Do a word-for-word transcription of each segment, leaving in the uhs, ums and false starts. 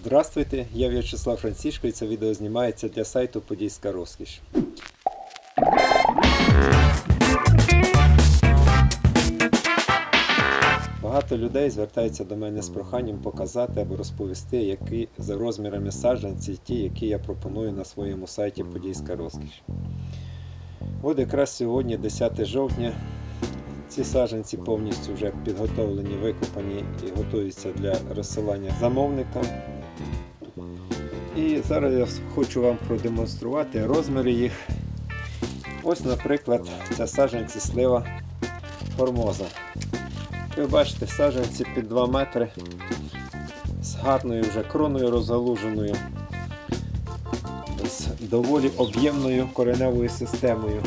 Здравствуйте, я В'ячеслав Францішко і це відео знімається для сайту Подільська розкіш. Багато людей звертаються до мене з проханням показати або розповісти, які за розмірами саджанці ті, які я пропоную на своєму сайті Подільська розкіш. От якраз сьогодні, десяте жовтня, ці саджанці повністю вже підготовлені, викопані і готуються для розсилання замовникам. І зараз я хочу вам продемонструвати розміри їх. Ось, наприклад, це саджанці слива Формоза. Ви бачите, саджанці під два метри з гарною вже кроною розгалуженою, з доволі об'ємною кореневою системою.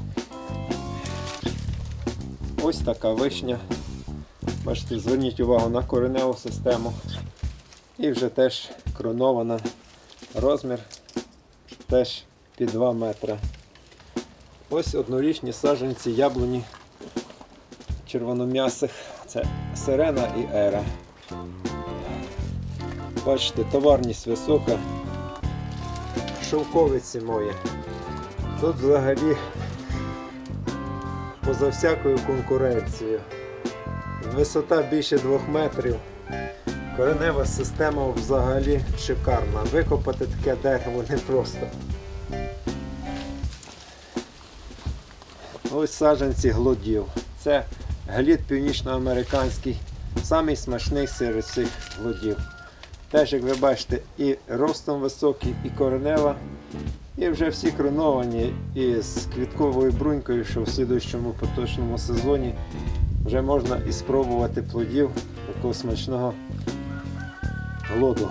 Ось така вишня. Бачите, зверніть увагу на кореневу систему. І вже теж кронована. Розмір теж під два метри. Ось однорічні саджанці яблуні червоном'ясих. Це Сирена і Ера. Бачите, товарність висока. Шовковиці мої. Тут взагалі поза всякою конкуренцією. Висота більше двох метрів. Коренева система взагалі шикарна. Викопати таке дерево непросто. Ось саджанці глодів. Це глід північноамериканський, самий смачний серед цих глодів. Теж, як ви бачите, і ростом високий, і коренева, і вже всі кроновані, і з квітковою брунькою, що в слідуючому поточному сезоні вже можна і спробувати плодів такого смачного глоду.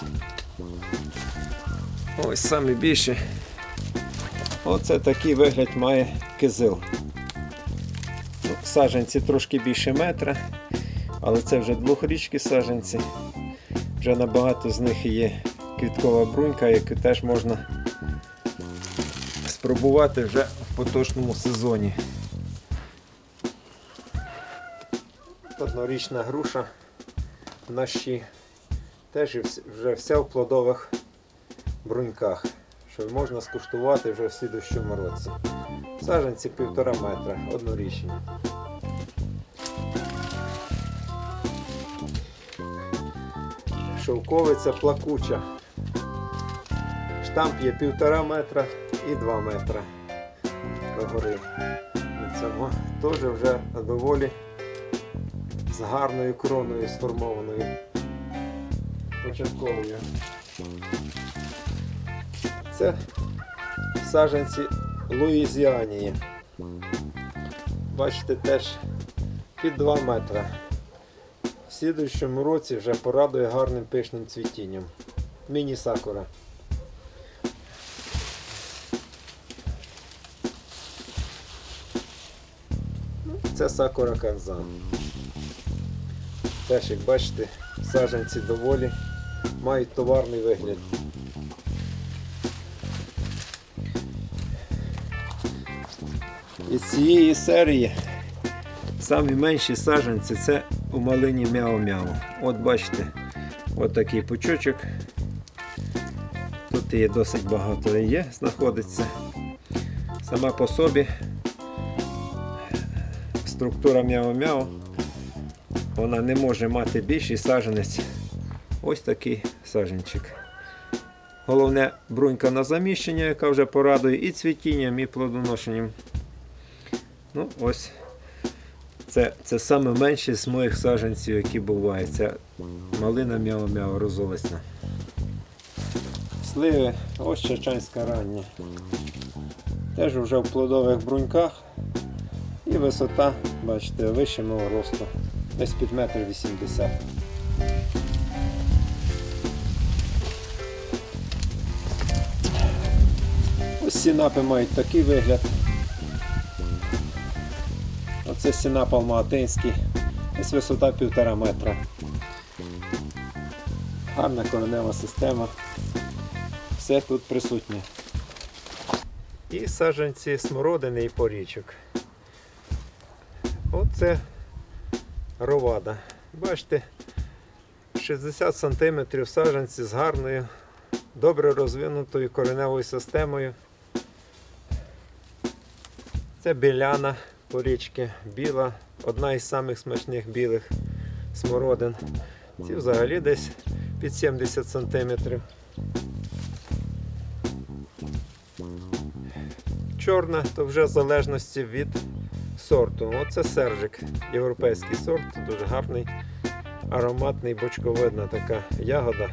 Ось саме більше. Оце такий вигляд має кизил. Саджанці трошки більше метра, але це вже двохрічки саджанці. Вже набагато з них є квіткова брунька, яку теж можна спробувати вже в поточному сезоні. Однорічна груша на щі. Теж вже вся в плодових бруньках, що можна скуштувати вже в слідущому році. Саджанці півтора метра, однорічні. Шовковиця плакуча. Штамп є півтора метра і два метра догори. Цьому теж вже доволі з гарною кроною сформованою. Початковою. Це саджанці Луїзіанії. Бачите, теж під два метри. В слідуючому році вже порадує гарним пишним цвітінням. Міні-сакура. Це сакура Канзан. Теж, як бачите, саджанці доволі мають товарний вигляд. Із цієї серії самі менші саджанці це у малині Мяу-Мяу. От бачите, от такий пучочок. Тут її досить багато є, знаходиться. Сама по собі структура Мяу-Мяу, вона не може мати більший саджанець. Ось такий саджанчик. Головне брунька на заміщення, яка вже порадує і цвітінням, і плодоношенням. Ну, ось. Це, це саме менше з моїх саджанців, які бувають. Це малина Мяу-Мяу розолисна. Сливи, ось чачанська рання. Теж вже в плодових бруньках. І висота, бачите, вище мого росту. Десь під метр вісімдесят. Ось сінапи мають такий вигляд. Оце сінап алматинський. Ось висота півтора метра. Гарна коренева система. Все тут присутнє. І саджанці смородини і порічок. Оце ровада. Бачите, шістдесят сантиметрів саджанці з гарною, добре розвинутою кореневою системою. Це біляна порічки, біла, одна із самих смачних білих смородин. Ці взагалі десь під сімдесят сантиметрів. Чорна, то вже в залежності від сорту. Оце Сержик, європейський сорт, дуже гарний, ароматний, бочковидна така ягода.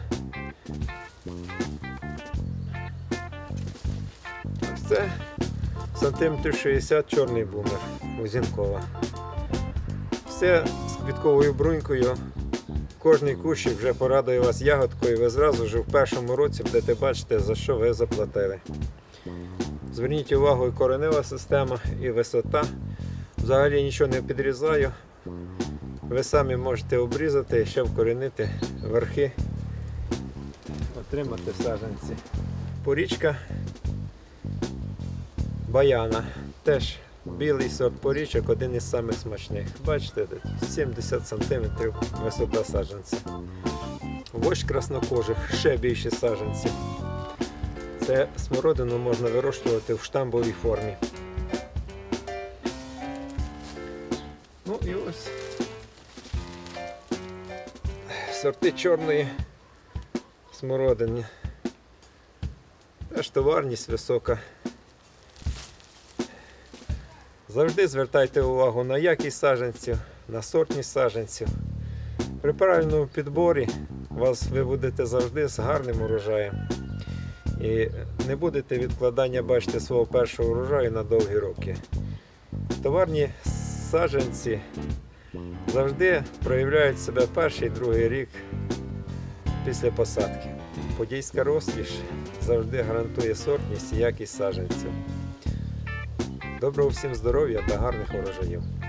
Ось це сантиметрів шістдесят чорний бумер Узінкова. Все з квітковою брунькою. Кожний кущик вже порадує вас ягодкою, ви зразу ж в першому році будете бачити, за що ви заплатили. Зверніть увагу, і коренева система, і висота. Взагалі нічого не підрізаю. Ви самі можете обрізати і ще вкорінити верхи, отримати саджанці. Порічка Баяна. Теж білий сорт порічок, один із самих смачних. Бачите, сімдесят сантиметрів висота саджанця. Вощ краснокожих, ще більші саджанці. Це смородину можна вирощувати в штамбовій формі. Ну і ось сорти чорної смородини. Теж товарність висока. Завжди звертайте увагу на якість саджанців, на сортність саджанців. При правильному підборі вас ви будете завжди з гарним урожаєм. І не будете відкладання, бачите, свого першого урожаю на довгі роки. Товарні саджанці завжди проявляють себе перший, другий рік після посадки. Подільська розкіш завжди гарантує сортність і якість саджанців. Доброго всім здоров'я та гарних урожаїв!